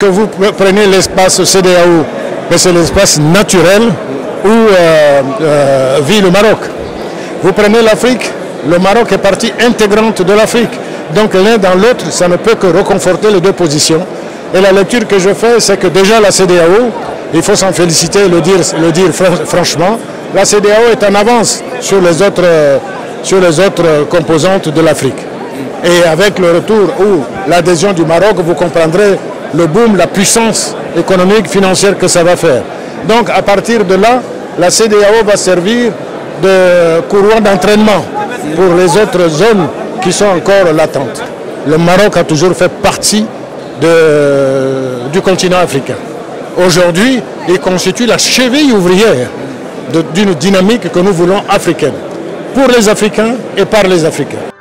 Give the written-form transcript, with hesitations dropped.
Que vous prenez l'espace CEDEAO, c'est l'espace naturel où vit le Maroc. Vous prenez l'Afrique, le Maroc est partie intégrante de l'Afrique. Donc l'un dans l'autre, ça ne peut que reconforter les deux positions. Et la lecture que je fais, c'est que déjà la CEDEAO, il faut s'en féliciter et le dire franchement, la CEDEAO est en avance sur les autres composantes de l'Afrique. Et avec le retour ou l'adhésion du Maroc, vous comprendrez le boom, la puissance économique, financière que ça va faire. Donc à partir de là, la CEDEAO va servir de courroie d'entraînement pour les autres zones qui sont encore latentes. Le Maroc a toujours fait partie du continent africain. Aujourd'hui, il constitue la cheville ouvrière d'une dynamique que nous voulons africaine, pour les Africains et par les Africains.